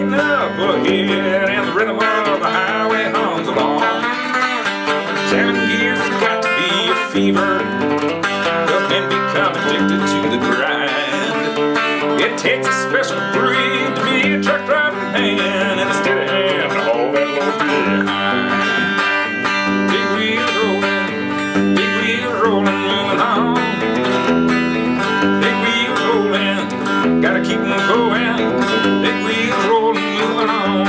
skating up ahead, and the rhythm of the highway hums along. Jamming gears has got to be a fever, cause men become addicted to the grind. It takes a special breed to be a truck driving man, and a steady hand to hold that load behind. Big wheels rolling, moving on. Big wheels rolling, gotta keep them going. Big wheels rolling, moving on.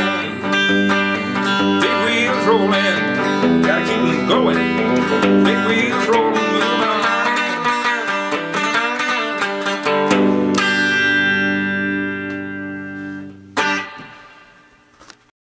Big wheels rolling, gotta keep them going. Big wheels rolling, moving on.